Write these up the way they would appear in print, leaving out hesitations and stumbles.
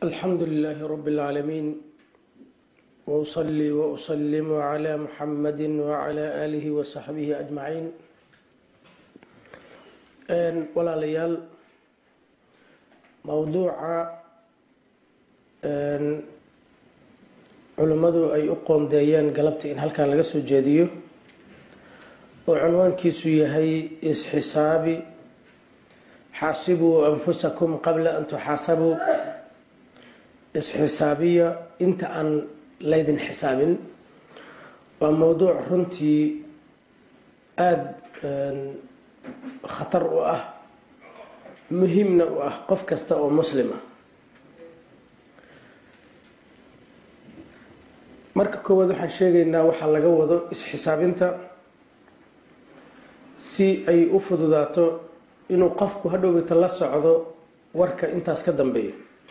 الحمد لله رب العالمين وأصلي وأسلم على محمد وعلى آله وصحبه أجمعين. walaalayaal mowduuca culimmadu ay u qoondeeyeen galabta in halkan laga soo jeediyo oo cunwaankiisu yahay isxisaabi xaasibuu anfusakum qabla an tuxaasabuu. isxisaabiya inta aan laydin xisaabin waa mowduuc runtii aada khatar u ah, muhiimna u ah qof kasta oo muslima. marka koowaad waxaan sheegaynaa waxaa laga wado isxisaabinta si ay u fududaato inuu qofku hadhowbita la socdo warka intaas ka dambeeya.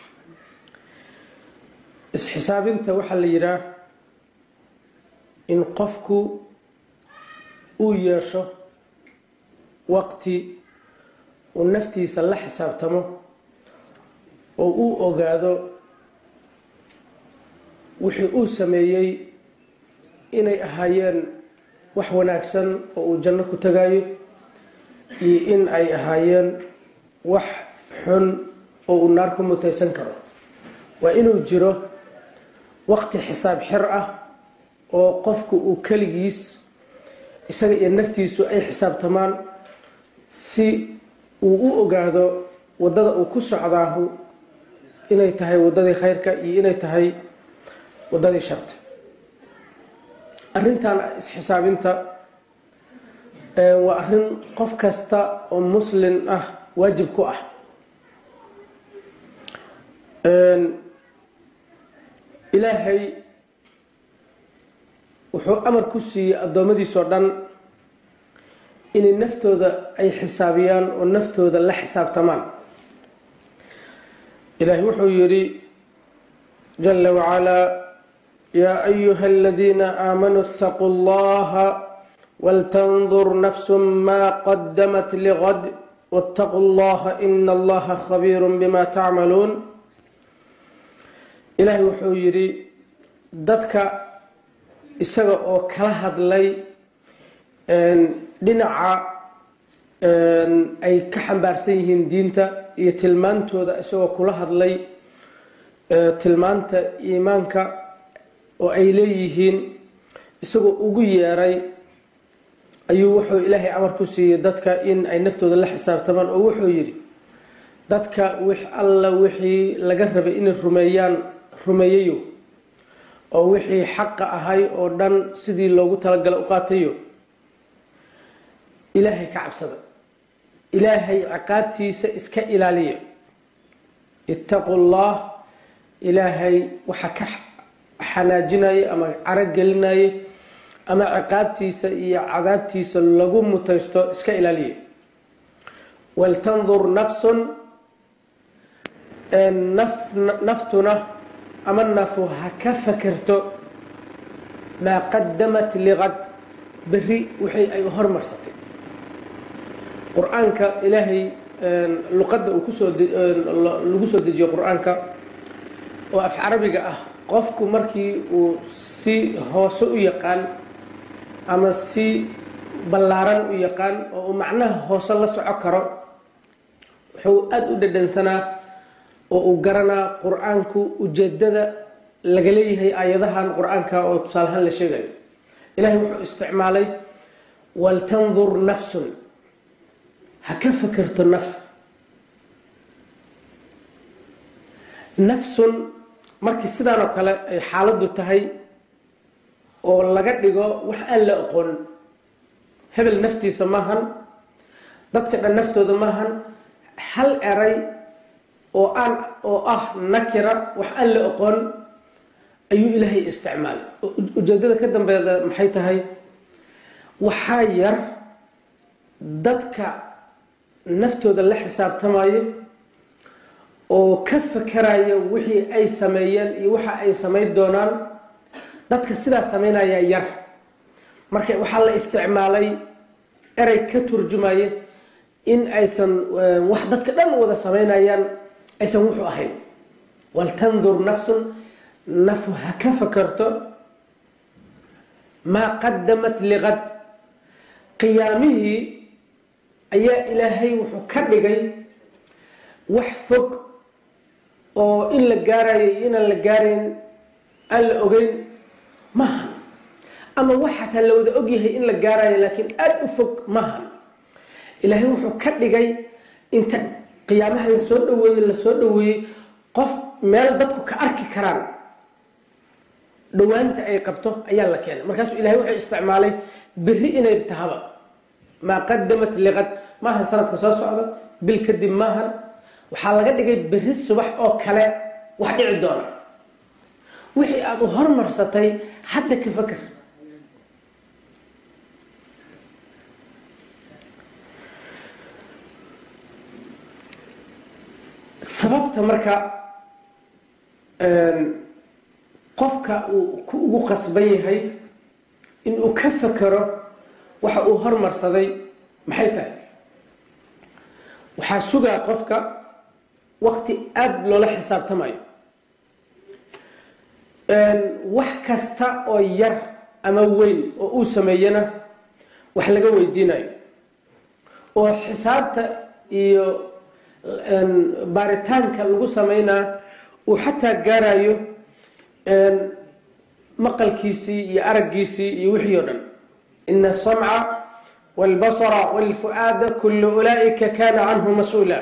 isxisaabinta waxaa la yidhaah in qofku uu yeesho waqti uu naftiisa la xisaabtamo oo uu ogaado wixii uu sameeyey inay ahaayeen wax wanaagsan oo uu janno ku tagayo iyo in ay ahaayeen wax xun oo uu naar ku mutaysan karo. waa inuu jiro waqti xisaab xir ah oo qofku uu keligiis isaga iyo naftiisu ay xisaabtamaan si uu u ogaado waddada uu ku socdaahu inay tahay waddadii khayrka iyo inay tahay waddadii sharta. arrintan isxisaabinta waa arrin qof kasta oo muslim ah waajib ku ah. ilaahay wuxuu amar ku siiyey addoommadiisoo dhan inay naftooda ay xisaabiyaan oo naftooda la xisaabtamaan. ilaahay wuxuu yidhi jala wacalaa yaa ayuha aladiina aamanuu اtaquu اllaha waltandur nafsu maa qadamat ligad wاtaquu اllaha ina allaha khabiiru bima tacmaluun. ilaahay wuxuu yidhi dadka isaga oo kala hadlay dhinaca ay ka xambaarsan yihiin diinta iyo tilmaantooda, isagoo kula hadlay tilmaanta iimaanka oo ay leeyihiin, isagoo ugu yeeray ayuu wuxuu ilaahay amar ku siiyey dadka in ay naftooda la xisaabtamaan. oo wuxuu yidhi dadka alla wixii laga rabay inay rumeeyayo oo wixii xaqa ahay oo dhan sidii loogu talagalay u qaatayo, ilaahay ka cabsada, ilaahay ciqaabtiisa iska ilaaliya. ittaqu llah, ilaahay waxa ka xanaajinaya ama caragelinaya ama ciqaabtiisa iyo cadaabtiisa lagu mutaysto iska ilaaliya. waltandur nafsun, naftuna ama nafu ha ka fakerto maa qadamat ligad, berri wixii ay hormarsatay. qur-aanka ilaahay luqadda lagu soo dejiyo qur-aanka oo af carabiga ah, qofku markii uu si hoose u yaqaan ama si ballaaran u yaqaan oo uu macnaha hoose la soco karo, wuxuu aada u dhadhansanaa oo uu garanaa qur-aanku ujeedada laga leeyahay aayadahan qur-aanka oo tusaalahaan la sheegayo. ilaahay wuxuu isticmaalay waltandur nafsun, ha ka fakerto nafsun. markii sidaan oo kale ay xaaladdu tahay oo laga dhigo wax aan la aqoon, hebel naftiisa maahan, dadka dhan naftooda maahan, hal eray oo ah nakira, wax aan la aqoon ayuu ilaahay isticmaalay. ujeedada ka dambeeda maxay tahay? waxaa yar dadka naftooda la xisaabtamayo oo ka fakaraya wixii ay sameeyeen iyo waxa ay samayn doonaan. dadka sidaa samaynaya yar, marka waxaa la isticmaalay erey ka turjumaya in aysan wax dadka dhan wada samaynayaan aysan wuxuu ahayn. waltandur nafsun nafu ha ka fakarto maa qadamat liqad qiyaamihii ayaa ilaahay wuxuu ka dhigay wax fog oo in la gaarayo inaan la gaarayn aan la ogeyn maahan ama wax xataa la wada ogyahay in la gaarayo laakiin aada u fog maahan ilaahay wuxuu ka dhigay inta qiyaamaha lasoo dhaweeyey qof meel dadku ka arki karaan dhawaanta ay qabto ayaa la keenay markaasuu ilahay wuxuu isticmaalay berri inay tahaba maa qadamat liqad maahan sanadka soo socda bil kadib maahan waxaa laga dhigay berri subax oo kale wax dhici doona wixii aada u hormarsatay hadda ka fakar sababta marka qofka uu ugu qasban yahay inuu ka fakaro waxa uu hormarsaday maxay tahay waxaa sugaa qofka waqti aada loola xisaabtamayo wax kasta oo yar ama weyn oo uu sameeyana wax laga weydiinayo oo xisaabta iyo baaritaanka lagu sameynaa uu xataa gaarayo maqalkiisii iyo araggiisii iyo wixii oo dhan ina asamca wاlbasra wاlfu'aada kulu ulaaئika kana canhu mas-uula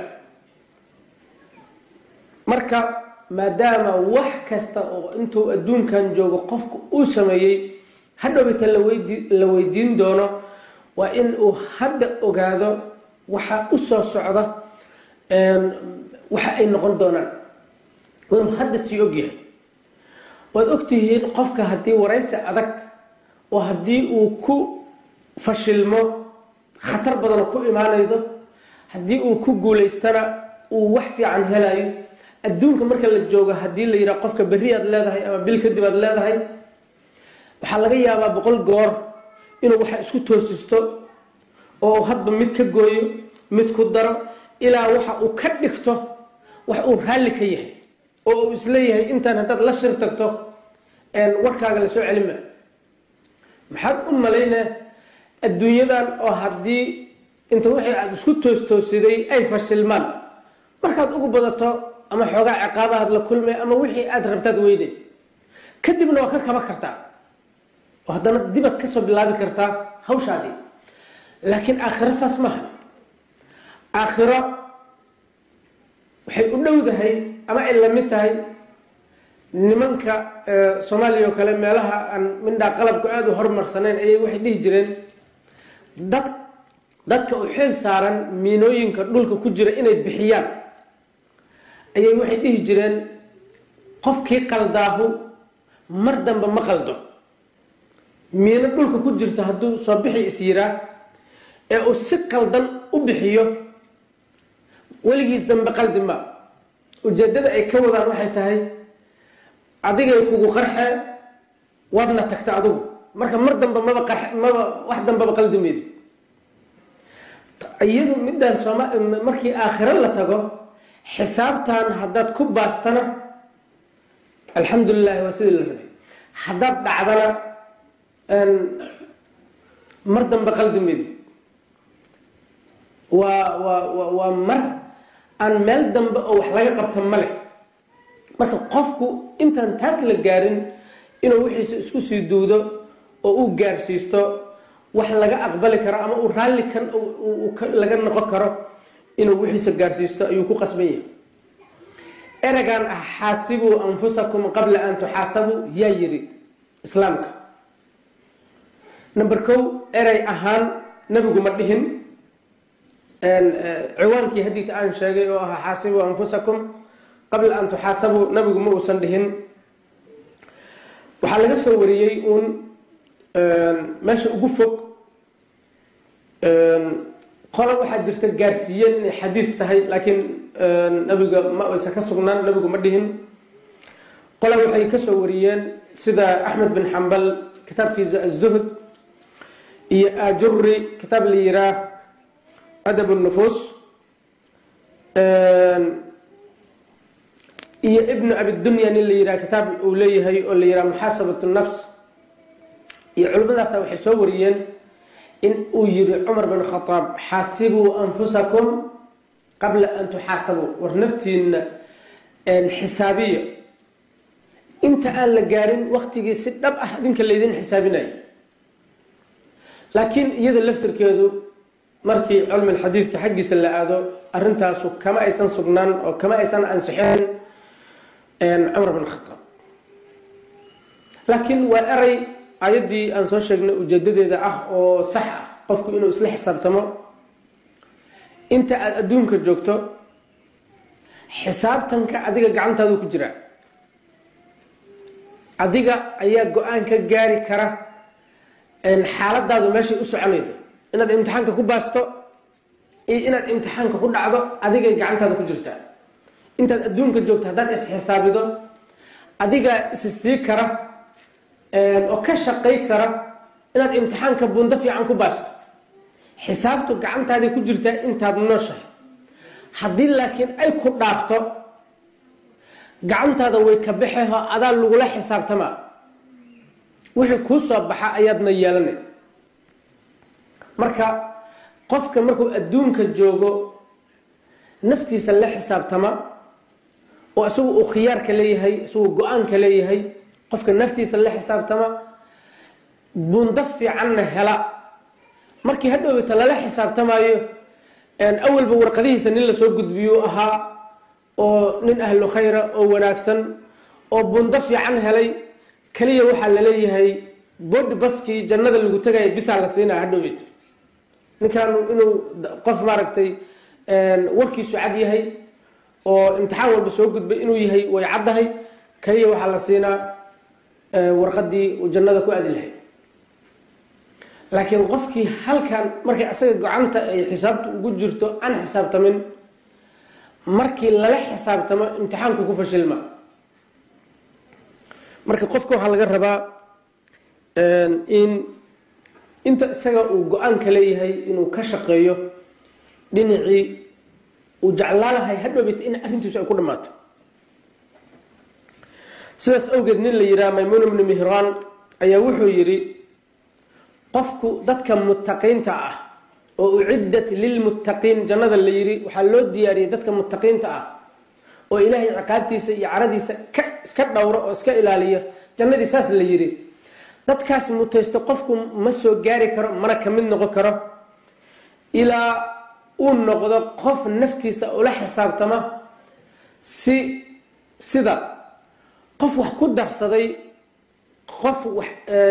marka maadaama wax kasta oo intuu adduunkan joogo qofku uu sameeyey hadhowbita la weydiin doono waa in uu hadda ogaado waxa u soo socda waxa ay noqon doonaan inuu hadda sii ogyahay waad ogtihiin qofka haddii waraysi adag oo haddii uu ku fashilmo khatar badana ku imaanaydo haddii uu ku guulaystana uu wax fiican helayo adduunka marka la joogo haddii la yidhaha qofka berri aad leedahay ama bil kadib aad leedahay waxaa laga yaabaa 100 goor inuu waxa isku toosisto oo hadba mid ka gooyo mid ku daro ilaa waxa uu ka dhigto wax uu raalli ka yahay oo uu isleeyahay intaan haddaad la shir tagto warkaaga la soo celima maxaad u malaynaa adduunyadan oo haddii inta wixii aada isku toosiday ay fashilmaan markaad ugu badato ama xoogaa ciqaabahaad la kulmay ama wixii aada rabtaad weyne kadibna waa ka kaba kartaa oo haddana dibaad ka soo bilaabi kartaa hawshaadii laakiin aakhiro saas maaha aakhiro waxay u dhowdahay ama ay la mid tahay nimanka soomaaliya oo kale meelaha aan mindhaa qalabku aada u horumarsanayn ayay waxay dhihi jireen dadka u xeel saaran miinooyinka dhulka ku jira inay bixiyaan ayay waxay dhihi jireen qofkii qaldaahu mar dambe ma qaldo miino dhulka ku jirta hadduu soo bixi is yiraa ee uu si qaldan u bixiyo weligiis dambe qaldi ma ujeeddada ay ka wadaan waxay tahay adigay kugu qarxe waadna tagta adigu marka mar dambe maba wax dambeba qaldimeedi iyadu midaan markii aakhiro la tago xisaabtan haddaad ku baastana alxamdulilahi waa sidii la rabay haddaad dhacdana mar dambe qaldimeedi waa mar aan meel dambe oo wax laga qabta ma leh marka qofku intaan taas la gaarin inuu wixiisa isku sii duudo oo uu gaarsiisto wax laga aqbali karo ama uu raalli kan laga noqon karo inuu wixiisa gaarsiisto ayuu ku qasban yahay eragan ah xaasibuu anfusakum qabla an tuxaasabuu yaa yiri islaamka number 1 eray ahaan nabigu ma dhihin ciwaankii hadiita aan sheegay oo ahaa xaasibuu anfusakum qabla an tuxaasabuu nabigu ma uusan dhihin waxaa laga soo wariyey uun meesha ugu fog qola waxaa jirta gaarsiiyeen inay xadiid tahay laakiin nabiga ma aysan ka sugnaan nabigu ma dhihin qola waxay ka soo wariyeen sida axmed bin xambal kitaabkiisa azuhd iyo ajuri kitaab la yiraa adab النفوس iyo ibnu abidunya nin la yidhaha kitaab uu leeyahay oo la yidhaha muxaasabatu nafs iyo culimmadaasa waxay soo wariyeen in uu yidhi cumar bin khataab xaasibuu anfusakum qabla an tuxaasabuu war naftiina xisaabiya inta aan la gaarin waktigii si dhab ah idinka laydin xisaabinayo laakiin iyada laftirkeedu markii cilmi xadiidka xaggiisa la aado arrintaasu kama aysan sugnaan oo kama aysan ansixin cumar bin khataab laakiin waa eray ayaddii aan soo sheegnay ujeedadeeda ah oo sax ah qofku inuu isla xisaabtamo inta aada adduunka joogto xisaabtanka adiga gacantaadu ku jiraa adiga ayaa go-aan ka gaari kara xaaladaadu meeshay u soconaydo inaad imtixaanka ku baasto iyo inaad imtixaanka ku dhacdo adigay gacantaada ku jirtaa intaad adduunka joogto haddaad isxisaabido adigaa isi sii kara oo ka shaqay kara inaad imtixaanka buundo fiican ku baasto xisaabtu gacantaaday ku jirtaa intaad nooshahay haddii laakiin ay ku dhaafto gacantaada way ka baxeho adaa lagula xisaabtamaa wixii kuu soo baxa ayaadna yeelanay marka qofka markuu adduunka joogo naftiisa la xisaabtama oo isagu uu khiyaarka leeyahay isagu go-aanka leeyahay qofka naftiisa la xisaabtama buundo fiicanna hela markii hadhowta lala xisaabtamaayo awalba warqadihiisa nin lasoo gudbiyuu ahaa oo nin ahlu khayra oo wanaagsan oo buundo fiican helay kaliya waxaa laleeyahay bodi baskii jannada lagu tegaya bisaa la siinaa hadhoweyto ninkaanu inuu qof maaragtay warkiisu cad yahay oo imtixaan walba soo gudbay inuu yahay way caddahay kaliya waxaa la siinaa warqadii uu jannada ku aadi lahay laakiin qofkii halkan markay asaga gacanta ay xisaabtu ugu jirto aan xisaabtamin markii lala xisaabtamo imtixaanku ku fashilma marka qofka waxaa laga rabaa in inta isaga uu go-aanka leeyahay inuu ka shaqeeyo dhinacii uu jeclaalahay hadhowbit in arrintiisu ay ku dhammaato sidaas awgeed nin la yidhaha maymuun bnu mihraan ayaa wuxuu yidhi qofku dadka muttaqiinta ah oo uciddat lilmuttaqiin jannada la yidhi waxaa loo diyaariyey dadka muttaqiinta ah oo ilaahay ciqaabtiisa iyo caradiisa iska dhowro oo iska ilaaliya jannadii saas la yidhi dadkaas mutaysto qofku ma soo gaari karo mana ka mid noqon karo ilaa uu noqdo qof naftiisa ula xisaabtama sida qof wax ku darsaday qof wax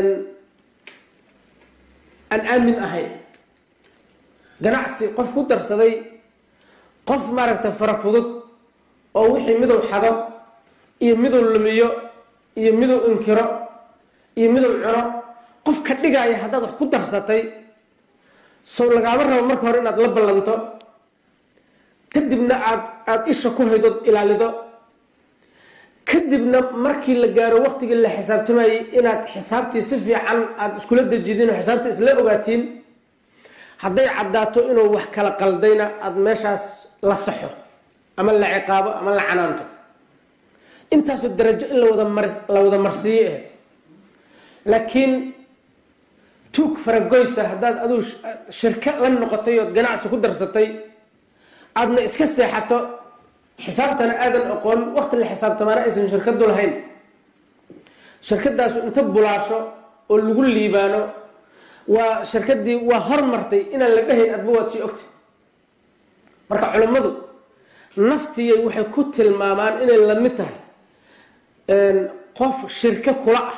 aan aamin ahayn ganacsi qof ku darsaday qof maaragtay fara fudud oo wixii miduu xado iyo miduu lumiyo iyo miduu inkiro iyo miduu cuno qof ka dhigaya haddaad wax ku darsatay soo lagaama rabo marka hore inaad la ballanto kadibna aada isha ku haydood ilaalido kadibna markii la gaaro waqtigii la xisaabtamayay inaad xisaabtii si fiican aada iskula dejidin oo xisaabtii isla ogaatiin hadday caddaato inuu wax kala qaldayna aada meeshaas la saxo ama la ciqaabo ama la canaanto intaasoo darajo in la wada marsiiyo ah laakiin tuug faragoysa haddaad aduu shirko la noqotay ood ganacsi ku darsatay aadna iska seexato xisaabtana aadan aqoon waqti la xisaabtamaana aysan shirkadu lahayn shirkadaasu inta bulaasho oo lagu liibaano waa shirkadii waa hormartay inaan la dhahayn adba waad sii ogtay marka culimmadu naftiyay waxay ku tilmaamaan inay la mid tahay qof shirko kula ah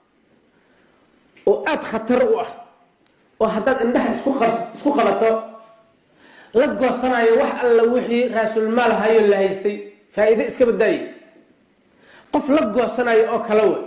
oo aada khatar u ah oo haddaad indhaha isku qabato la goosanayo wax alla wixii raasulmaal hayo la haystay faa-iide iska badaaye qof la goosanayo oo kala wey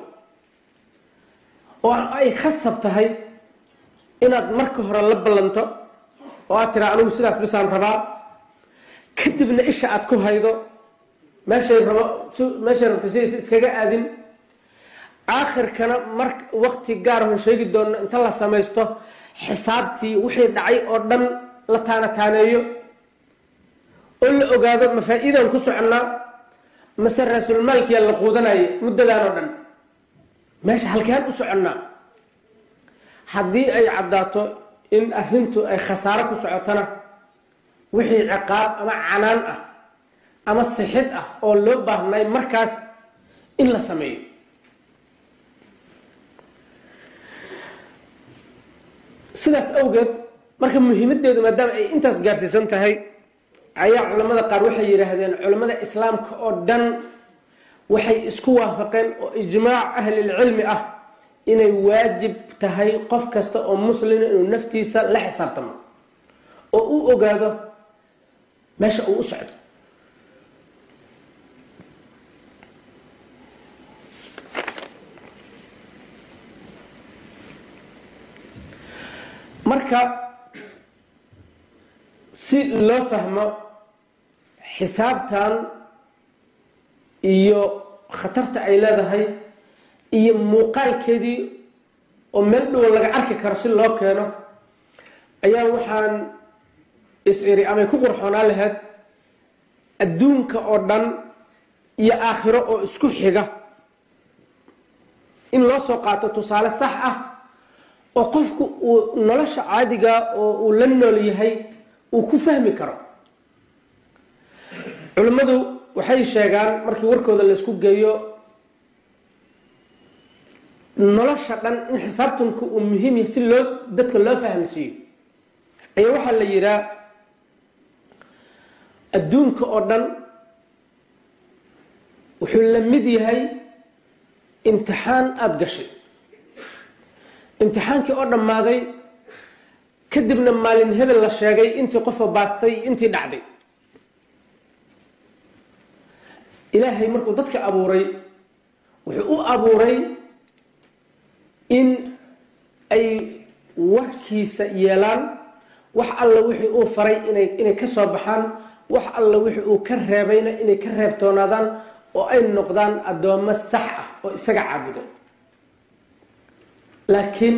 oo ay khasab tahay inaad marka hore la ballanto oo aad tiraa anigu sidaas bisaan rabaa kadibna isha aad ku haydo meeshay rabto sidiisa iskaga aadin aakhirkana waqti gaarahon sheegi doonno inta la samaysto xisaabtii wixii dhacay oo dhan la taanataaneeyo oo la ogaado ma faa-iidaan ku soconnaa mase raasulmaalkiyaa la quudanayay muddadan oo dhan meesha halkeen u soconnaa haddii ay caddaato in arrintu ay khasaaro ku socotona wixii ciqaab ama canaan ah ama sixid ah oo loo baahnay markaas in la sameeyo. sidaas awgeed marka muhiimadeedu maadaama ay intaas gaarsiisan tahay ayaa culamada qaar waxay yidhaahdeen culamada islaamka oo dhan waxay isku waafaqeen oo ijmaac ahlilcilmi ah inay waajib tahay qof kasta oo muslima inuu naftiisa la xisaabtamo oo u ogaado meesha uu u socdo. marka si loo fahmo xisaabtan iyo khatarta ay leedahay iyo muuqaalkeedii oo meel dhow laga arki karo si loo keeno ayaa waxaan is-iri amay ku qurxoonaa lahayd adduunka oo dhan iyo aakhiro oo isku xiga in loo soo qaato tusaale sax ah oo qofku uu nolosha caadiga oo uu la nool yahay uu ku fahmi karo. culimmadu waxay sheegaan markii warkooda la isku geeyo nolosha dhan in xisaabtanku uu muhiim yahay si loo dadka loo fahamsiiyo ayaa waxaa la yidhaa adduunka oo dhan wuxuu la mid yahay imtixaan aada gashay. imtixaankii oo dhammaaday kadibna maalin hebel la sheegay intii qofoo baastay intii dhacday. ilaahay markuu dadka abuuray wuxuu u abuuray in ay warkiisa yeelaan, wax alla wixii uu faray inay ka soo baxaan, wax alla wixii uu ka reebayna inay ka reebtoonaadaan oo ay noqdaan addoommo sax ah oo isaga caabudo. laakiin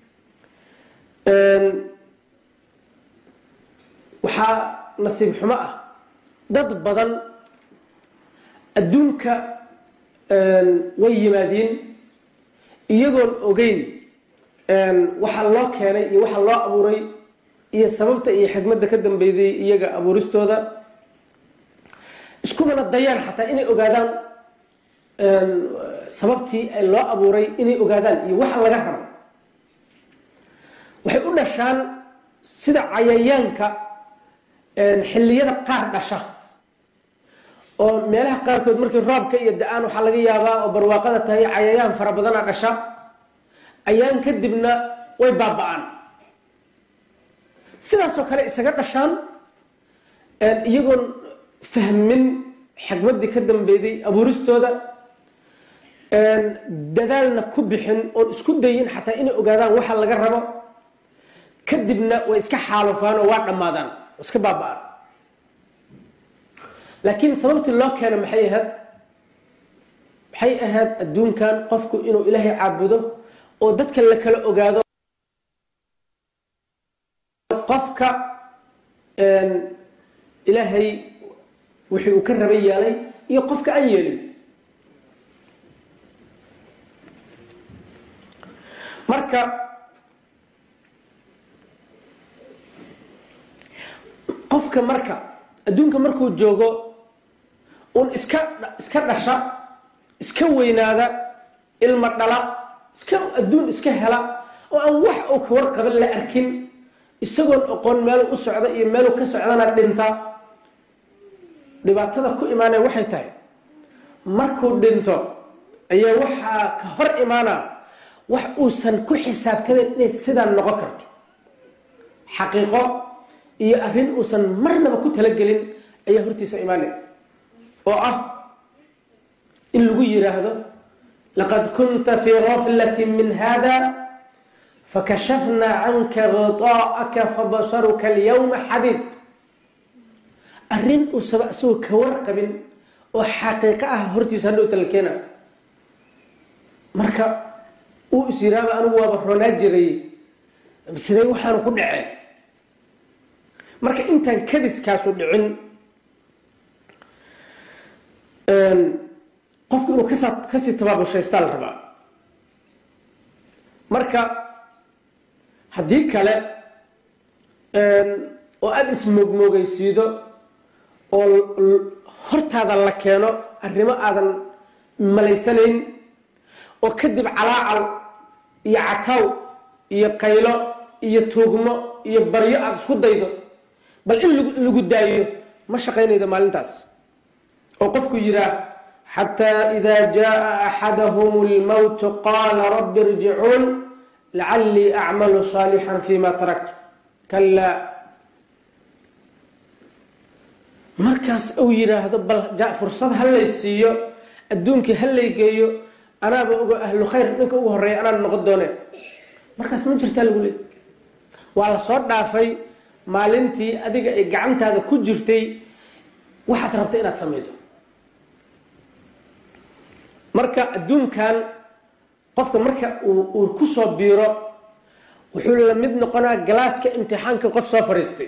waxaa nasiib xumo ah dad badan adduunka way yimaadiin iyagoon ogeyn waxa loo keenay iyo waxa loo abuuray iyo sababta iyo xikmadda ka dambeysay iyaga abuuristooda, iskumana dayaan xataa inay ogaadaan sababtii ay loo abuuray inay ogaadaan iyo waxa laga rabo. waxay u dhashaan sida cayayaanka xilliyada qaar dhasha oo meelaha qaarkood markii roobka iyo da-aan waxaa laga yaabaa oo barwaaqada tahay cayayaan fara badana dhasha, ayaan kadibna way baaba-aan. sidaasoo kale isaga dhashaan iyagoon fahmin xikmaddii ka dambeeyday abuuristooda, dadaalna ku bixin oon isku dayin xataa inay ogaadaan waxa laga rabo, kadibna way iska xaalufaan oo waa dhammaadaan oo iska baaba-aan. laakiin sababtii loo keena maxay ahayd adduunkan qofku inuu ilaahay caabudo oo dadka la kala ogaado qofka ilaahay wixii uu ka rabay yeelay iyo qofka aan yeelin. marka qofka marka adduunka markuu joogo un iska dhasha, iska weynaada, ilma dhala, adduun iska hela oo aan wax uu ka warqaban la arkin, isagoon oqon meeluu u socda iyo meeluu ka socdana dhinta. dhibaatada ku imaanaya waxay tahay markuu dhinto ayaa waxaa ka hor imaana wax uusan ku xisaabtamin inay sidaa noqon karto. xaqiiqo iyo arrin uusan marnaba ku talagelin ayaa hortiisa imaanaya oo ah in lagu yiraahdo laqad kunta fii ghaflatin min hada fakashafna canka ghitaa'aka fabasaruka alyawma xadiid. arrin uusaba isagoo ka warqabin oo xaqiiqo ah hortiisa hadhow tala keena. marka uu is yiraahdo anigu waaba roonaa jiray, sidee waxaanu ku dhaceen. marka intaan kadiskaasu dhicin qofku inuu kasii tabaabushaysta la rabaa. marka haddii kale oo aada ismoogmoogaysiido oo hortaada la keeno arrimo aadan malaysanayn oo kadib calaacal iyo cataw iyo qaylo iyo tuugmo iyo baryo aada isku daydo bal in lagu daayiyo ma shaqaynaydo maalintaas. oo qofku yihaa xataa idaa jaa axadahum اlmowt qaala rabbi irjicuun lacallii acmalu صaalixan fima taraktu kalaa. markaas uu yidhaahdo bal fursad halay siiyo adduunkii halay geeyo anaaba oga ahlu khayr ninka ugu horeeya anaan noqon dooneen. markaas ma jirtaa lagu leey waa la soo dhaafay maalintii adiga ay gacantaada ku jirtay waxaad rabta inaad samaydo. marka adduunkan qofka marka uu ku soo biiro wuxuu la mid noqonaa galaaska imtixaanka qof soo fariistay.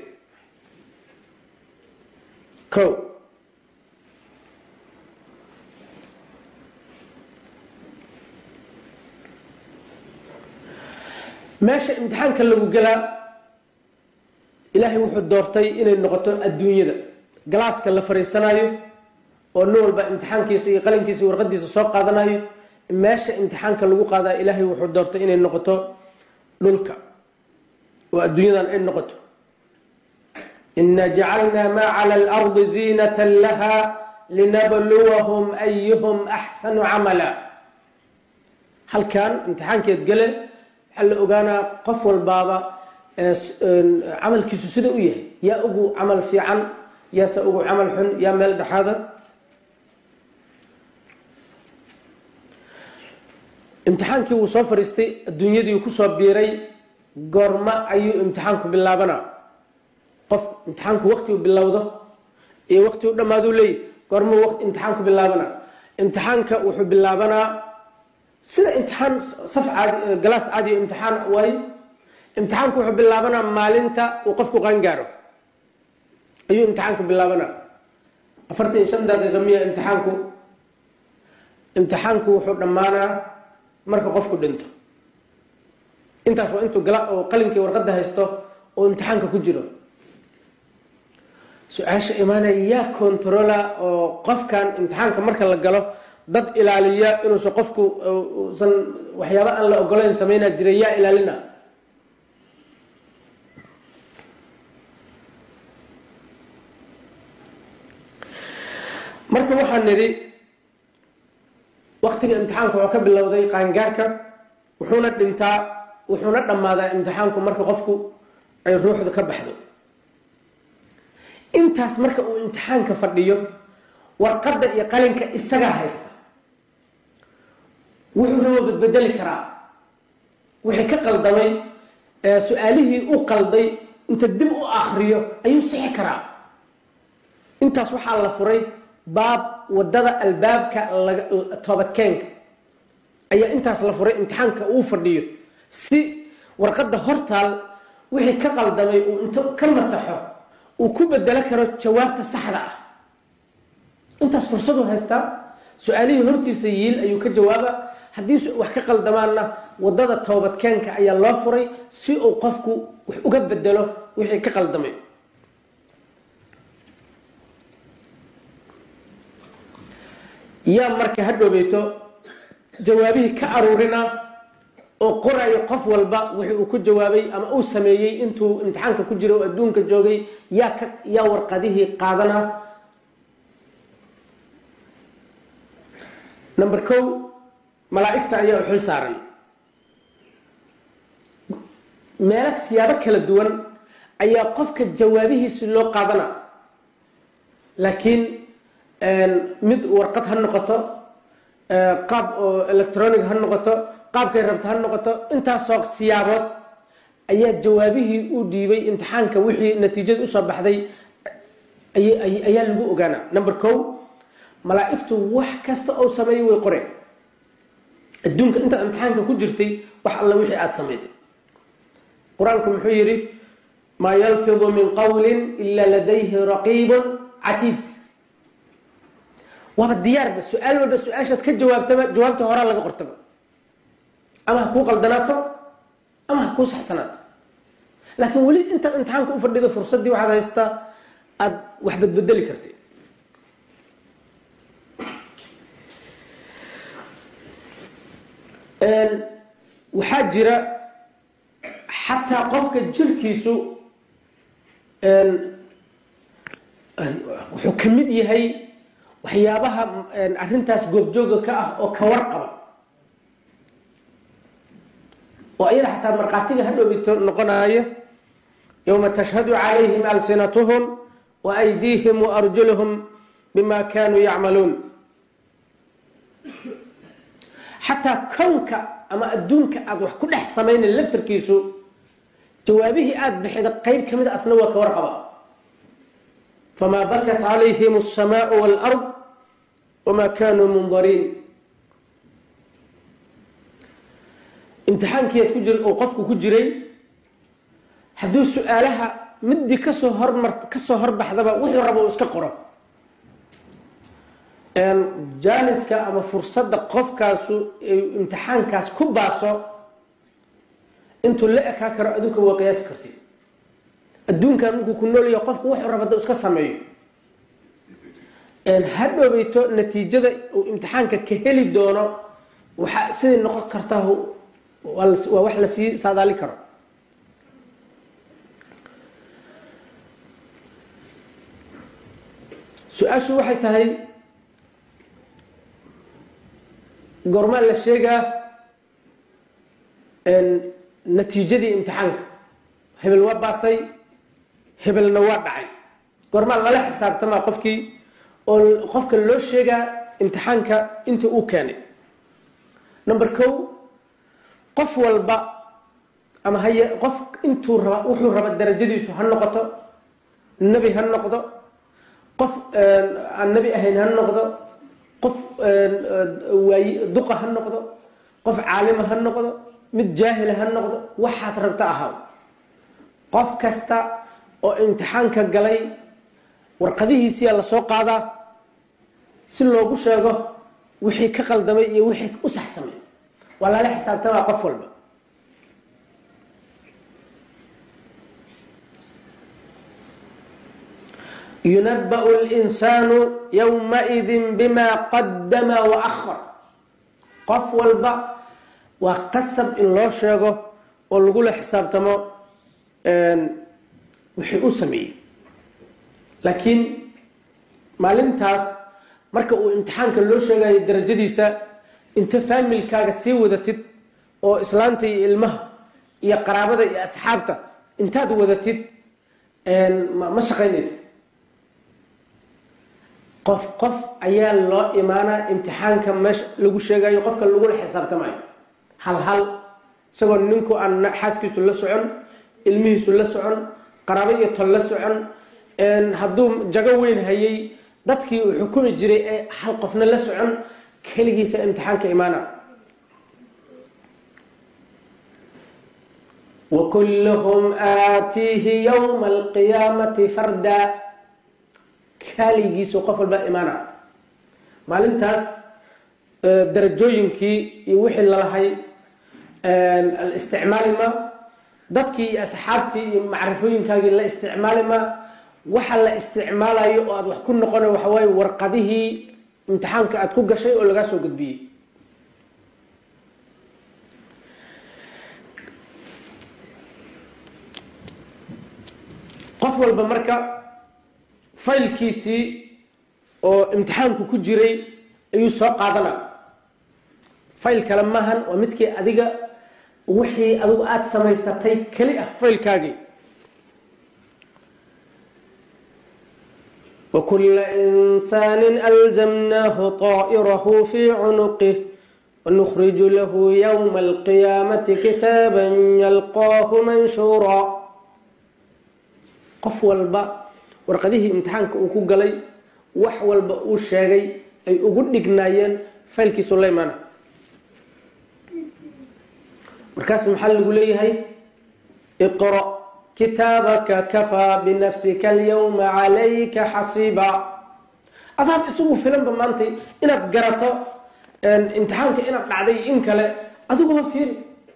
meesha imtixaanka lagu galaa ilaahay wuxuu doortay inay noqoto adduunyada galaaska la fariisanayo oo nin walba imtixaankiisa iyo qalinkiisa iyo warqadiisa soo qaadanayo. meesha imtixaanka lagu qaadaa ilaahay wuxuu doortay inay noqoto dhulka oo adduunyadan ay noqoto. ina jacalnaa maa cala alardi ziinatan laha linabluwahum ayuhum axsanu camala. halkan imtixaankeed gale waxaa la ogaanaa qof walbaaba camalkiisu sida u yahay, yaa ugu camal fiican, yaase ugu camal xun, yaa meel dhexaada. imtixaankii wuu soo fariistay, adduunyadii kusoo biiray. goorma ayuu imtixaanku bilaabanaa? qof imtixaanku waqtigu bilowdo iyo waqtigu dhammaaduu leeyahy. goorma imtixaanku bilaabanaa? imtixaanka wuxuu bilaabanaa sida imtixaan saf caadi galaas caadi o imtixaan waayo. imtixaanku wuxuu bilaabanaa maalinta uu qofku qaangaaro ayuu imtixaanku bilaabanaa. 45 daqiiqa miya imtixaanku. imtixaanku wuxuu dhammaanaa marka qofku dhinto. intaas waa intuu oo qalinkii warqadda haysto oo imtixaanka ku jiro. su-aasha imaanaya yaa controla oo qofkan imtixaanka marka la galo dad ilaaliya inuusan qofku usan waxyaaba aan la ogolayn samaynaa jiray, yaa ilaalina? marka waxaan nidhi waqtiga imtixaanka wuxuu ka bilowday qaangaarka, wuxuuna dhintaa wuxuuna dhammaadaa imtixaanku marka qofku ay ruuxdu ka baxdo. intaas marka uu imtixaanka fadhiyo warqadda iyo qalinka isagaa haysta. wuxuu rabo badbedeli karaa wixii ka qaldamay, su-aalihii u qalday inta dib u akriyo ayuu sixi karaa. intaas waxaa la furay baab wadada albaabka toobadkeenka ayaa intaas la furay. imtixaanka uu fadhiyo si warqadda hortaal wixii ka qaldamay uu inta ka masaxo uu ku bedelo karo jawaabta saxda ah. intaas fursadu haystaa. su-aalihii hortiisa yiil ayuu ka jawaaba. haddii wax ka qaldamaanna wadada toobadkeenka ayaa loo furay si uu qofku wax uga bedelo wixii ka qaldamay. yaa marka ha dhoweyto jawaabihii ka aruurina oo qorayo qof walba wixii uu ku jawaabay ama uu sameeyey intuu imtixaanka ku jira oo adduunka joogay. yaa warqadihii qaadana. number 1 malaa'igta ayaa u xil saaran. meelo siyaabo kala duwan ayaa qofka jawaabihiisi loo qaadana. laakiin mid warqad ha noqoto, qaab oo electronic ha noqoto, qaabkay rabta ha noqoto, intaasoo siyaabood ayaa jawaabihii u dhiibay imtixaanka wixii natiijada usoo baxday ayaa lagu ogaana. number 1 malaa'igtu wax kasta oo sameeyo way qoreen. adduunka intaad imtixaanka ku jirtay wax alla wixii aada samayday. qur-aanku muxuu yidhi maa yalfidu min qawlin ila ladayhi raqiibun catiid. waa diyaar ba su'aal walba su'aashaad ka jawaabta hore laga qortaba ama ku qaldanaato ama ku saxsanaato laakiin wali inta imtixaanka u fadhido fursadii waxaad haystaa aad wax badbedeli kartid waxaa jira xataa qofka jirkiisu wuxuu ka mid yahay waxyaabaha arrintaas goobjooga ka ah oo ka warqaba oo iyada xataa markhaatiga hadhowbito noqonaayo yowma tashhadu calayhim alsinatuhum wa aydiihim wa arjuluhum bima kaanuu yacmaluun xataa kownka ama adduunka aad wax ku dhex samayna laftarkiisu jawaabihii aada bixida qayb ka mid a asna waa ka warqaba famaa bakat calayhim alsamaau waalard wamaa kaanuu mundariin imtixaankiiad ku jir oo qofku ku jiray hadduu su-aalaha midii kasoo horbaxdaba wuxuu rabo uu iska qoro jaaniska ama fursadda qofkaasu imtixaankaas ku baaso intuu la ekaa karo adduunka waa qiyaasi karti adduunkan markuu ku nool yahay qofku wuxuu rabo hadduu iska sameeyo hadhowbayto natiijada uu imtixaanka ka heli doono waxaa siday noqon kartaa waa wax la sii saadaali karo su-aashu waxay tahay goormaa la sheegaa natiijadii imtixaanka hebel waa baasay hebelna waa dhacay goormaa lala xisaabtamaa qofkii oo qofka loo sheegaa imtixaanka inta uu keenay number 1 qof walba ama qof intuu raba wuxuu raba darajadiisu ha noqoto nabi ha noqdo qof aan nabi ahayn ha noqdo qof duqa ha noqdo qof caalima ha noqdo mid jaahila ha noqdo waxaad rabta ahaa qof kasta oo imtixaanka galay warqadihiisa la soo qaadaa si loogu sheego wixii ka qaldamay iyo wixii u saxsamay wala la xisaabtama qof walba ينبأ الإنسان يومئذ بما قدم وأخر قف والبا وقسب إن الله شيغو ولغو حساب تمو وحي أسمي لكن maalintaas marka uu imtixaanka loo sheegayo darajadiisa inta familkaaga sii wadatid oo islaanta iyo ilmaha iyo qaraabada iyo asxaabta intaad wadatid ma shaqaynayso qof ayaa loo imaanaa imtixaanka meesha lagu sheegayo qofka lagu xisaabtamayo hal isagoo ninku aan xaaskiisu la socon ilmihiisu la socon qaraabo iyo tol la socon hadduu jago weyn hayay dadkii uu xukumi jiray ee hal qofna la socon kaligiisa imtixaanka imaana وكلهم آتيه يوم القيامة فردا كاليجيس وقفل بإيمانا maalintaas darajooyinkii iyo wixii la lahay الاستعمال dadkii asxaabtii iyo macrifooyinkaagii la isticmaali ma waxa la isticmaalayo oo aad wax ku noqonay waxa way warqadihii imtixaanka aad ku gashay oo laga soo gudbiyay qof walba marka faylkiisii oo imtixaanku ku jiray ayuu soo qaadana fayl kale maahan waa midkii adiga wixii adigu aad samaysatay kali ah faylkaagii وكل إنسان ألزمناه طائره في عنقه ونخرج له يوم القيامة كتابا يلقاه منشورا قف والبا ورقده امتحانك وكو قلي وح والبا وشاقي أي أقول دقنايا فالكي سليمان مركز محل يقول لي هاي اقرأ كتابك كفى بنفسك اليوم عليك حصيبا adaab isugu filanba maanta inaad garato imtixaanka inaad dhacday in kale adiguma fiiri.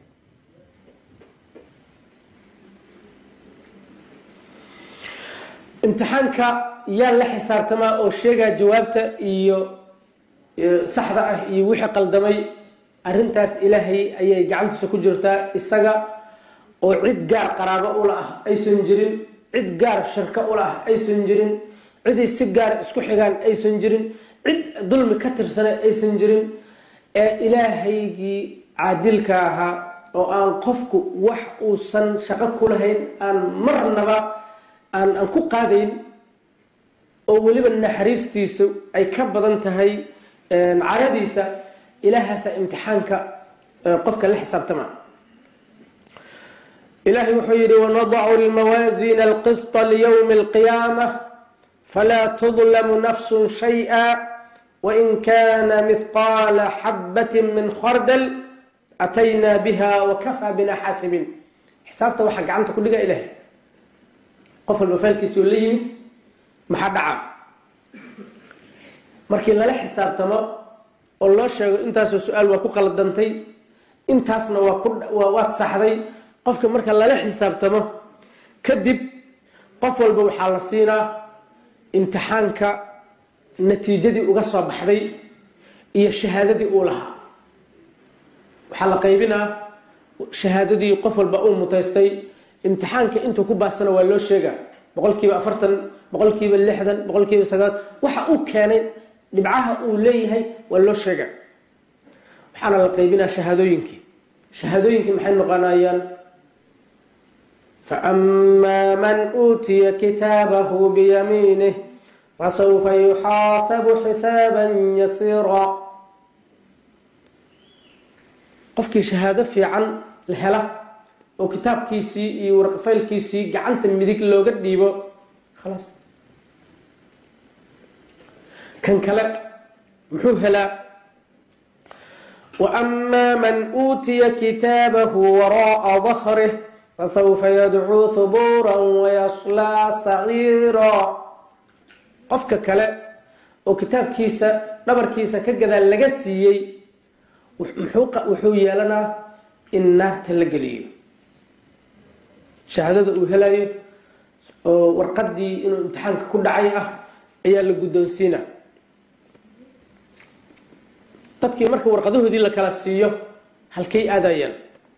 imtixaanka yaa la xisaabtamaa oo sheegaa jawaabta iyo saxda ah iyo wixii qaldamay. arrintaas ilaahay ayay gacantiisa ku jirtaa, isaga oo cid gaar qaraabo ula ah aysan jirin, cid gaar shirka ula ah aysan jirin, ciday si gaar isku xigaan aysan jirin, cid dulmi ka tirsana aysan jirin. ee ilaahaygii caadilka ahaa oo aan qofku wax uusan shaqo ku lahayn aan marnaba aan ku qaadayn, oo weliba naxariistiisa ay ka badan tahay caradiisa, ilaahaasa imtixaanka qofka la xisaabtama. ilaahay wuxuu yidhi wanadacu lmawaasiina alqisطa liyowmi اlqiyaamة falaa tudlamu nafsu shayئa wain kana mihqaala xabaة min khardal ataynaa biha wakafaa bina xaasibin. xisaabta waxaa gacanta ku dhiga ilaahay. qof walba faalkiisoo la yimid maxaa dhaca markii lala xisaabtamo oo loo sheego intaasoo su-aal waa ku qaladantay, intaasna waad saxday. qofka marka lala xisaabtamo kadib qof walba waxaa la siinaa imtixaanka natiijadii uga soo baxday iyo shahaadadii uu lahaa. waxaa la qaybinaa shahaadadii qof walba uu mutaystay. imtixaanka intuu ku baasana waa loo sheegaa, 40%, 60%, 90%, waxa uu keenay dhibcaha uu leeyahay waa loo sheegaa. waxaana la qaybinaa shahaadooyinkii. shahaadooyinkii maxay noqonayaan? فأما من أوتي كتابه بيمينه فسوف يحاسب حسابا يسيرا. qofkii shahaado fiican la hela oo kitaabkiisii iyo warqafaylkiisii gacanta midig looga dhiibo khalaas. kan kale muxuu helaa? وأما من أوتي كتابه وراء ظهره فسوف يدعو ثبورا ويصلى سعيرا. qofka kale oo kitaabkiisa dhabarkiisa ka gadaal laga siiyey wuxuu yeelanaa in naarta la geliyo. shahaadada uu helayo oo warqadii inuu imtixaanka ku dhacay ah ayaa la guddoonsiinaa. dadkii marka warqadahoodii la kala siiyo halkay aadayaan?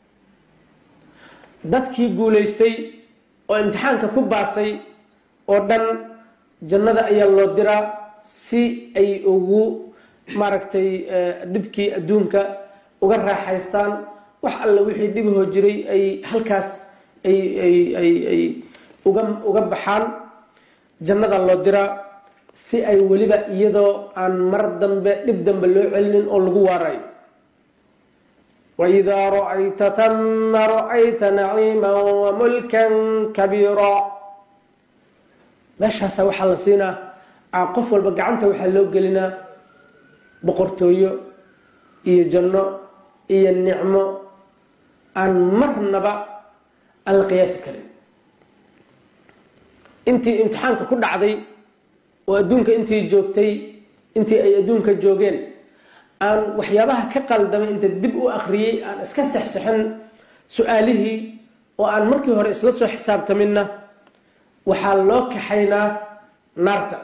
dadkii guulaystay oo imtixaanka ku baasay oo dhan jannada ayaa loo diraa si ay ugu maaragtay dhibkii adduunka uga raaxaystaan. wax alla wixii dhibahoo jiray ay halkaas ay uga baxaan. jannada loo diraa si ay weliba iyadoo aan mar dambe dhib dambe loo celinin oo lagu waarayo. وإذا رأيت ثم رأيت نعيما وملكا كبيرا. meeshaasa waxaa la siinaa qof walba gacanta waxaa loo gelinaa boqortooyo iyo janno iyo nicmo aan marnaba aan la qiyaasi karin. intii imtixaanka ku dhacday oo adduunka intii joogtay, intii ay adduunka joogeen, aan waxyaabaha ka qaldamay inta dib u akhriyey aan iska sexsexin su-aalihii oo aan markii hore isla soo xisaabtaminna waxaa loo kaxaynaa naarta.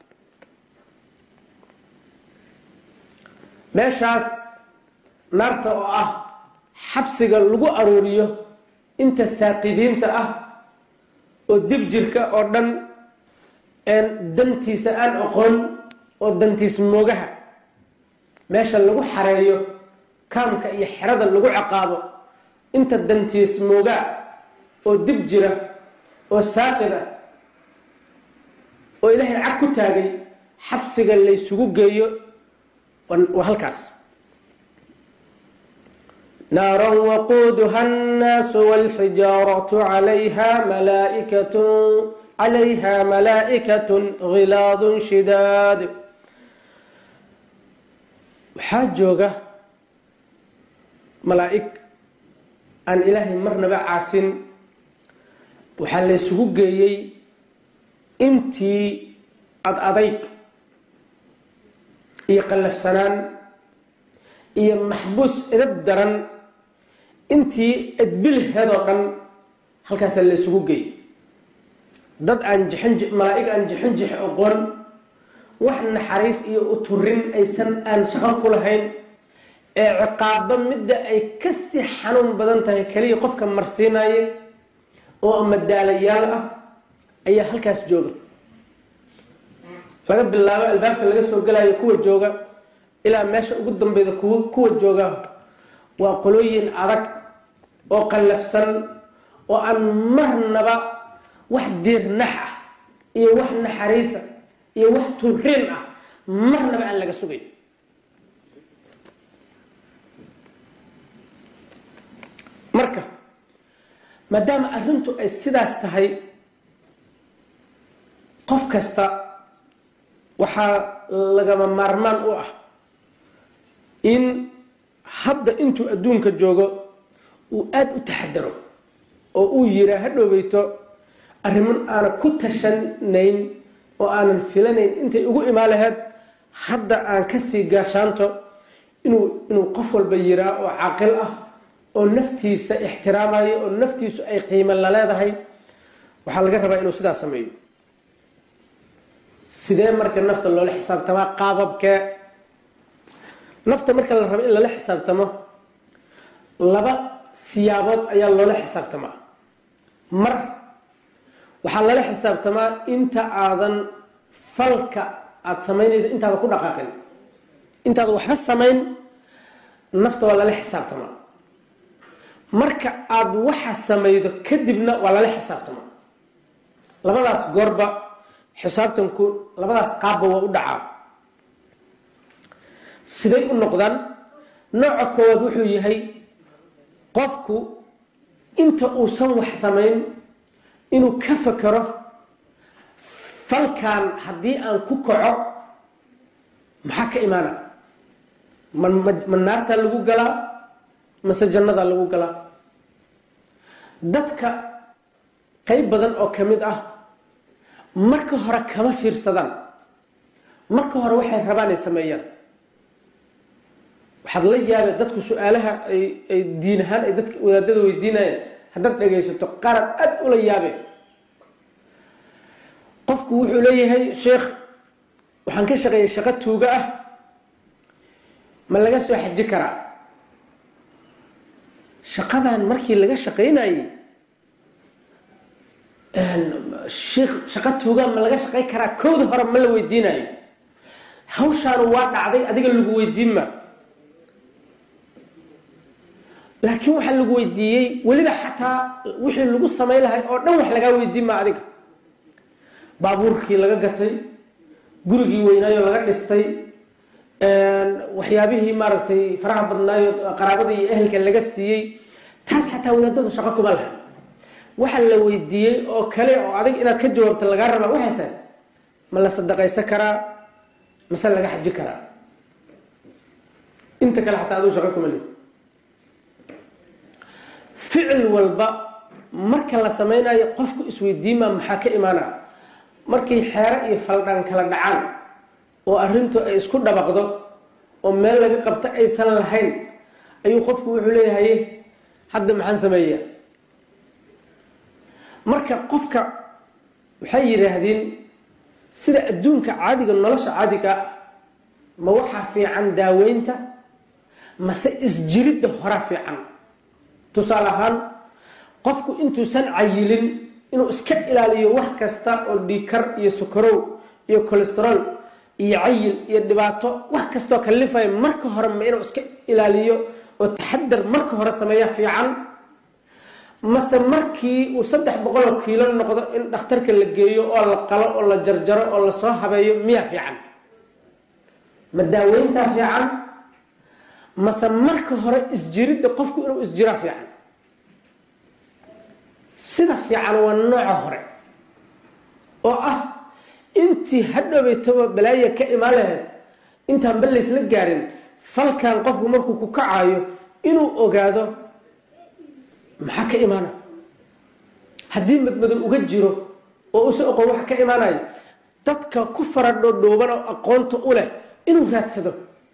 meeshaas naarta oo ah xabsiga lagu aruuriyo inta saaqidiinta ah oo dib jirka oo dhan dantiisa aan aqoon oo dantiis moogaha meesha lagu xareeyo, kaamka iyo xerada lagu ciqaabo inta dantiis moogaa oo dib jira oo saaqida oo ilaahay cag ku taagay xabsiga laysugu geeyo waa halkaas. نارا وقودها الناس والحجارة عليها ملائكة غلاظ شداد. waxaa jooga malaa'ig aan ilaahay marnaba caasin. waxaa laysugu geeyey intii adayg iyo qallafsanaan iyo maxbuus edab daran intii adbilheedoo dhan halkaas la isugu geeyay dad aan malaa'ig aan jixinjix aqoon wax naxariis iyo uturin aysan aan shaqo ku lahayn ee ciqaabo midda ay ka si xanuun badan tahay kaliya qofka marsiinaya oo madaalayaal ah ayaa halkaas jooga laga bilaabo albaabka laga soo galayo kuwa jooga ilaa meesha ugu dambeeyda kuwa jooga waa qolooyin adag oo qallafsan oo aan marnaba wax diirnax ah iyo wax naxariisa iyo wax turin ah marnaba aan laga sugayn marka maadaama arrintu ay sidaas tahay qof kasta waxaa lagama maarmaan u ah in hadda intuu adduunka joogo uu aada u taxadaro oo uu yiraa ha dhoweyto arriman aanan ku tashanayn oo aanan filanayn intay ugu imaan lahayd hadda aan kasii gaashaanto inuu qof walba yiraa oo caaqil ah oo naftiisa ixtiraamayo oo naftiisu ay qiimo la leedahay waxaa laga rabaa inuu sidaas sameeyo sidee marka nafta loola xisaabtamaa qaababkee nafta marka la rabo in lala xisaabtamo laba siyaabood ayaa loola xisaabtamaa mar waxaa lala xisaabtamaa inta aadan falka aada samaynaydo intaada ku dhaqaaqin intaada waxba samayn nafta waa lala xisaabtamaa marka aada waxa samaydo kadibna waa lala xisaabtamaa labadaas goorba xisaabtanku labadaas qaabba waa u dhacaa siday u noqdaan nooca koowaad wuxuu yahay qofku inta uusan wax samayn inuu ka fakero falkan haddii aan ku kaco maxaa ka imaana ma naartaa lagu galaa mase jannadaa lagu galaa dadka qayb badan oo ka mid ah marka hore kama fiirsadaan marka hore waxay rabaan ay sameeyaan waxaad la yaabay dadku su-aalaha ay diin ahaan ay dadka wadaadada weydiinayaan haddaad dhagaysato qarad aada ula yaabe qofku wuxuu leeyahay sheekh waxaan ka shaqeeyay shaqo tuuga ah ma laga soo xaji karaa shaqadan markii laga shaqaynayay sheekh shaqo tuuga ma laga shaqayn karaa kowda hore ma la weydiinayo hawshaanu waa dhacday adiga lagu weydiin ma laakiin waxaa lagu weydiiyey weliba xataa wixii lagu samayn lahay oo dhan wax lagaa weydiin ma adiga baabuurkii laga gatay gurigii weynaayo laga dhistay waxyaabihii maaragtay faraha badnaayo qaraabada iyo ehelka laga siiyey taas xataa wadaadadu shaqo kuma laha waxa la weydiiyey oo kale oo adig inaad ka jawaabto lagaa rabaa waxay tahay ma la sadaqaysan karaa mase laga xaji karaa inta kale xataa aduu shaqo kuma leh ficil walba marka la samaynayo qofku isweydiima maxaa ka imaanaa markay xeero iyo faldhaan kala dhacaan oo arrintu ay isku dhabaqdo oo meel laga qabto aysan lahayn ayuu qofku wuxuu leeyahay hadda maxaan sameeyaa marka qofka waxay yidhaahdeen sida adduunka caadiga nolosha caadiga ma waxaa fiican daaweynta mase isjiridda hora fiican tusaale ahaan qofku intuusan cayilin inuu iska ilaaliyo wax kasta oo dhiikar iyo sukorow iyo colesterol iyo cayil iyo dhibaato wax kastoo kalifaya marka hore ma inuu iska ilaaliyo oo taxadar marka hore sameeya fiican mase markii uu 300 kiilo noqdo in dhakhtarka la geeyo oo la qalo oo la jarjaro oo la soo habeeyo miya fiican ma daaweynta fiican mase marka hore isjiridda qofku inuu isjira fiican sida fiican waa nooca hore oo ah intii hadhoweytaba balaaya ka imaan lahayd intaan bal laysla gaarin falkan qofku markuu ku kacayo inuu ogaado maxaa ka imaana haddii madmadow uga jiro oo usa oqon waxa ka imaanayo dadka ku faradhodhooban oo aqoonta u leh inuu raadsado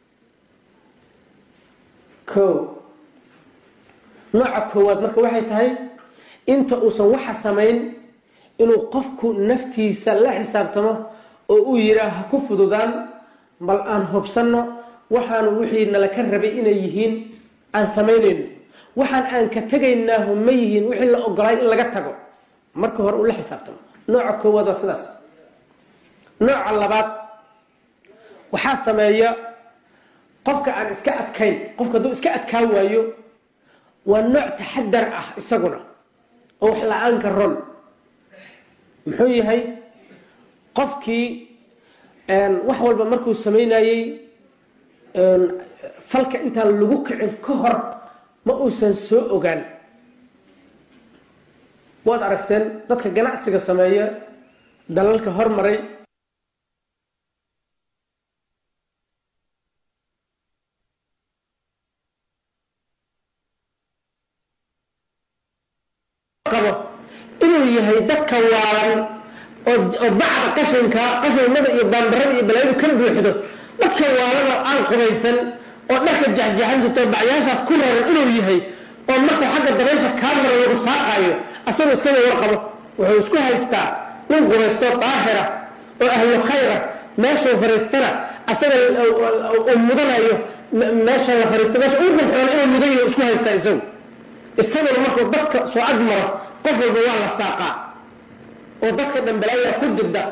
nooca koowaad marka waxay tahay inta uusan waxa samayn inuu qofku naftiisa la xisaabtamo oo uu yiraah ku fududaan bal aan hubsano waxaan wixii nala ka rabay inay yihiin aan samaynayno waxaan aan ka tagaynaa ma yihiin wixii la ogolay in laga tago marka hore uu la xisaabtamo nooca koowaad waa sidaas nooca labaad waxaa sameeya qofka aan iska adkayn qofka hadduu iska adkaa waayo waa nooc taxadar ah isaguna oo wax la-aanka ron muxuu yahay qofkii wax walba markuu samaynayey falka intaan lagu kicin ka hor ma uusan soo ogaan waad aragteen dadka ganacsiga sameeya dalalka hormaray inuu yahay dadka waalan oo bacda qashinmada iyo baanbarada iyo balaayadu ka buuxdo dadka waalan oo aan qubaysan oo dharka jaxjaxansatoo bacyaashaas ku raran inuu yahay oo markuu xagga dabaysha kaa mara lagu saaqaayo asagoo iskada warqabo wuxuu isku haystaa nin qubaystoo daahira oo ahlu khayra meeshuu fariistana asaga uu mudanayo meesha la fariista meesha uu qurxoon inuu mudayo isku haystaa isaguna markuu dadka soo ag maro qof walba waa la saaqaa oo dadka dambalaaya ku jirda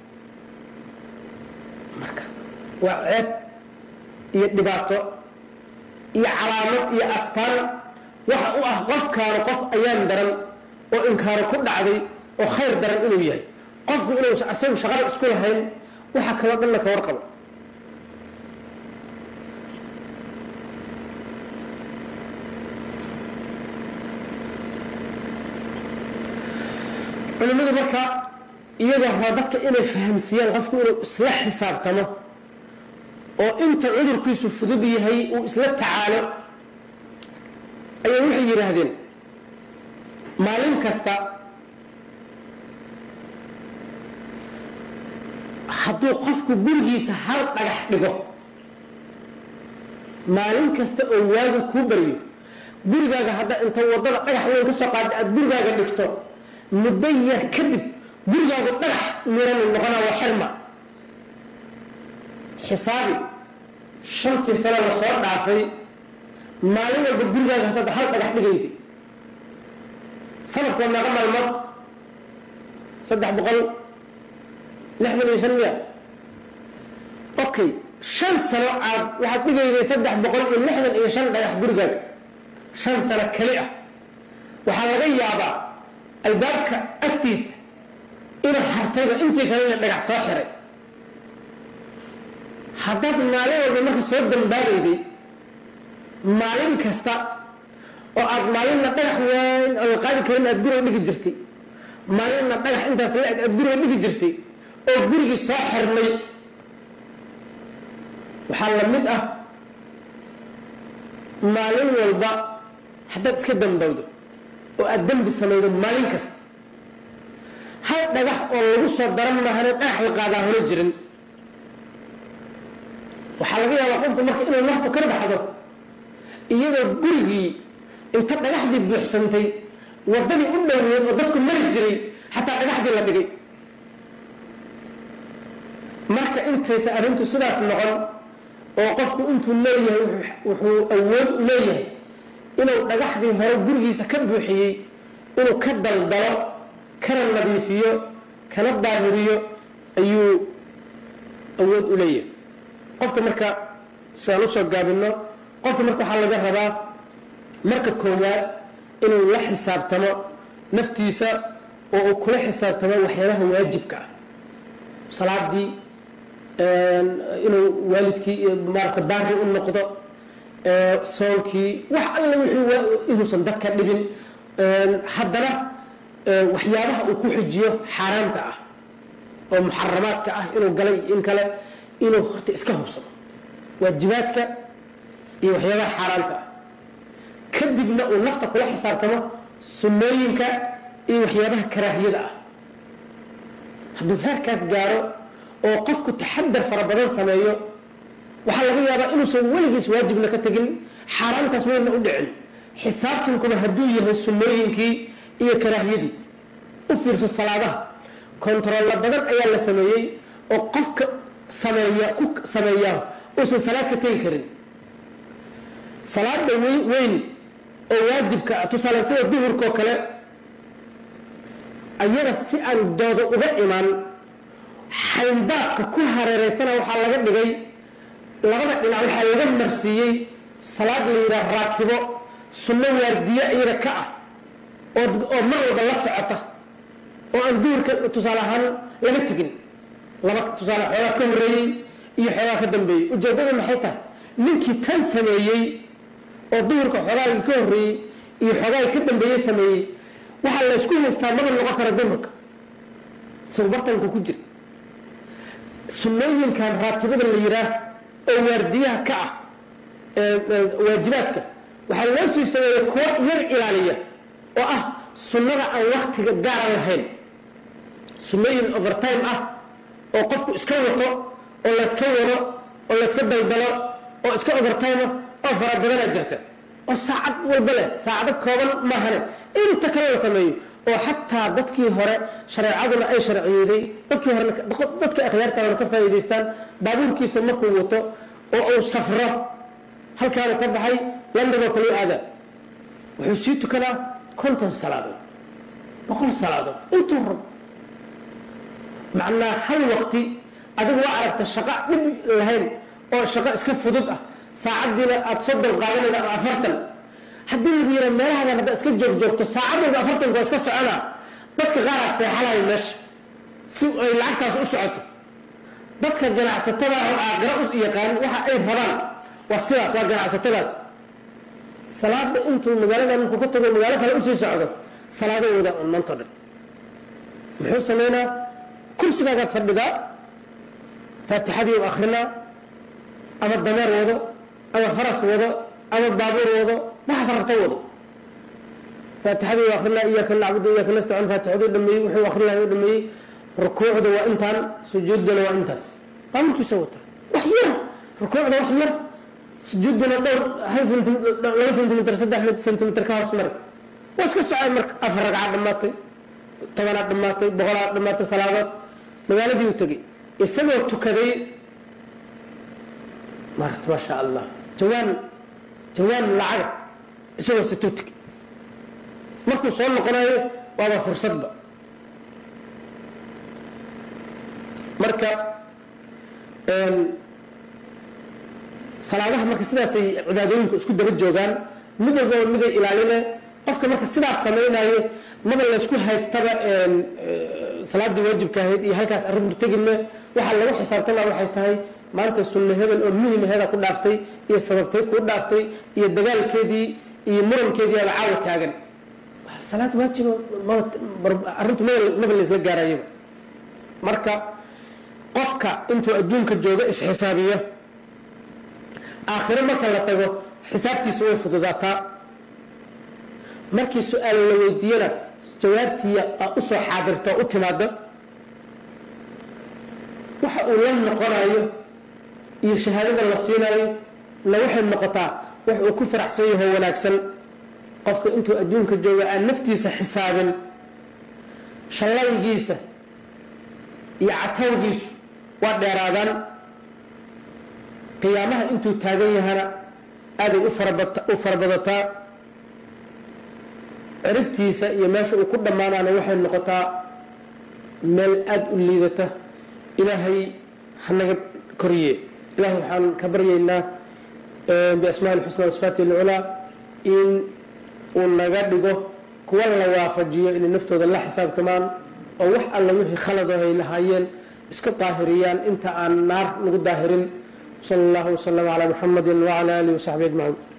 marka waa ceeb iyo dhibaato iyo calaamad iyo astaan waxa u ah qofkaanu qof ayaan daran oo inkaaro ku dhacday oo khayr daran inuu yahay qofku inuusan asagu shaqada isku lahayn waxa kaloo dhanna ka warqabo culimadu marka iyagoo rabaa dadka inay fahamsiiyaan qofku inuu isla xisaabtamo oo inta cudurkiisu fudud yahay uu isla tacaalo ayay waxay yidhaahdeen maalin kasta hadduu qofku gurigiisa hal dhagax dhigo maalin kasta oo waagu kuu baryo gurigaaga hadda inta wadada dhagax weyn ka soo qaada aada gurigaaga dhigto muddo yar kadib gurigaagu dhagax miran noqonaa waa xirma xisaabi 5 sano la soo dhaafay maalin walba gurigaaga hadda hal dhagax dhigaydi sanadka meeqa maalmood 365 okay 5 sano aad waxaad dhigayday 365 dhagax gurigaaga 5 sano kali ah waxaa laga yaabaa albaabka agtiisa inuu hartayba intii kale la dhagax soo xiray haddaad maalin walba marka soo dambaabayday maalin kasta oo aad maalinna dhagax weyn oo la qaadi karin aad guriga dhigi jirtay maalinna dhagax intaas la eg aad guriga dhigi jirtay oo gurigii soo xirmay waxaa la mid ah maalin walba haddaad iska dambawdo oo aad dembi samaydo maalin kasta hal dhagax oo lagu soo daran mahane dhagax la qaadaa hore jirin waxaa laga yaabaa qofku marka inuu naftu ka baxdo iyadoo gurigii inta dhagaxdii buuxsantay wadadii u dhoweed oo dadku mari jiray xataa dhagaxdii la dhigay marka intaysa arrintu sidaas noqon oo qofku intuu leeyahay wuxuu awood u leeyahay inuu dhagaxdii hore gurigiisa ka buuxiyey inuu ka daldalo kana nadiifiyo kana daahiriyo ayuu awood u leeyahay qofka marka sidaan usoo gaabino qofka marka waxaa laga rabaa marka koowaad inuu la xisaabtamo naftiisa oo uu kula xisaabtamo waxyaabaha waajibka ah salaadii inuu waalidkii maarata baari u noqdo soonkii wax alla wixii inuusan dadka dhibin haddana waxyaabaha uu ku xujiyo xaaraanta ah oo muxaramaadka ah inuu galay in kale inuu horta iska hubsado waajibaadka iyo waxyaabaha xaaraanta ah kadibna uu nafta kula xisaabtamo sunnooyinka iyo waxyaabaha karaahiyada ah hadduu heerkaas gaaro oo qofku taxadar fara badan sameeyo waxaa laga yaabaa inuusan weligiis waajibna ka tegin xaaraantaas weyna u dhicin xisaabtankuba hadduu yahay sunnooyinkii iyo karaahiyadii u fiirso salaadaha kontarolla badan ayaa la sameeyey oo qofka ku sameeyaa uusan salaad ka tegi karin salaada weyn oo waajibka tusaale sida duhurkoo kale ayada si aan doodo uga imaan xayndaabka ku hareereysana waxaa laga dhigay labada dhinac waxaa laga marsiiyey salaad la yidhaah raatibo sunno waardiye iyada ka ah oo mar walba la socota oo aan duhurka tusaale ahaan laga tegin laba tusaale xoogaa ka horreeyey iyo xoogaa ka dambeeyey ujeeddada maxay tahay ninkii tan sameeyey oo duhurka xoogaagii ka horreeyey iyo xoogaagii ka dambeeyey sameeyey waxaa la isku haystaa maba noqon kara duhurka isagu bartanka ku jira sunnooyinkan raatibada la yidhaah oo waardiyaha ka ah waajibaadka waxaa loo sii sameeyey kuwa yar ilaaliya oo ah sunnada aan waktiga gaara lahayn sunnooyin overtime ah oo qofku iska wato oo layska wado oo layska daldalo oo iska overtime oo fara badana jirta oo saacad walba leh saacado kooban maahane inta kale la sameeyo oo xataa dadkii hore shareecaduna ay sharciyeeday dadka akhyaartaana ka faa'iidaystaan baabuurkiisa markuu wato oo uu safro halkaana ka baxay london oo kale u aada wuxuu sii tukadaa 50 salaadood 100 salaadood intuu rabo macnaa hal waqti adigu waa aragta shaqo dhib lahayn oo shaqo iska fudud ah saacadiina aad 30 qaadanayda ama 40 haddii lagu yidhaa meelahadan haddaad iska joogjoogto saacad walba 40 waa iska soconaa dadka qaaraa seexalayo meesha si ay lacagtaas u socoto dadka ganacsatada oo aakhira u yaqaan waxa ay rabaan waa sidaas waa ganacsatadaas salaada intuu magaalada markuu ka tago magaalo kale u sii socdo salaadooda maanta dhan muxuu sameynaa kursigaagaad fadhidaa faatixadii u akrinaa ama dameer wado ama faras wado ama baabuur wado waxaad rabta wado faatixadii u akrinaa iyaaka nacbudu iyaaka nastaciin faatixaduu dhameeyey wuxuu akrinaa u dhameeyey rukuucda waa intaan sujuudana waa intaas baabuurkiisa wata wax yar rukuucda wax yar sujuudana dhowr 2 sentimitir 3 sentimitir ka hoos mari waa iska socay marka 4 ragcad dhamaatay 10 dhamaatay 100 dhamaatay salaadood magaaladii u tagay isagoo tukaday maarta ma sha Allah jawaan lacag isagoo situtik markuu soo noqonayo waa fursadba marka salaadaha marka sidaas ay cibaadooyinku isku daba joogaan mid walba mid ay ilaaline qofka marka sidaas samaynayo maba la isku haystaba salaadii waajibka ahayd iyo halkaas arrintu tegine waxa lagu xisaabtana waxay tahay maanta sunno hebel oo muhiim ahayd ku dhaaftay iyo sababtay ku dhaaftay iyo dagaalkeedii iyo murankeedii ala caawa taagan salaad waajib arrintu maba la isla gaarayo marka qofka intuu adduunka jooga isxisaabiyo aakhiro marka la tago xisaabtiisu way fududaataa markii su-aal la weydiiyana jawaabtiya u soo xaadirto u timaado waxa uu la noqonayo iyo shahaadada la siinayo la waxay noqotaa wax uu ku faraxsan yahay wanaagsan qofka intuu adduunka jooga aan naftiisa xisaabin shallaygiisa iyo catawgiisu waa dheeraadaan qiyaamaha intuu taagan yahana aaday u farabadataa ciribtiisa iyo meesha uu ku dhammaanaana waxay noqotaa meel aada u liidata ilaahay hanaga koriye ilahay waxaan ka baryaynaa biasmaa lxusna wasifaati alculaa in uu naga dhigo kuwa la waafajiyo inay naftooda la xisaabtamaan oo wax alla wixii khalado ay lahaayeen iska daahiriyaan inta aan naar lagu daahirin sala allahu wasalam calaa muxamadi wacala alihi wasaxbi ajmaciin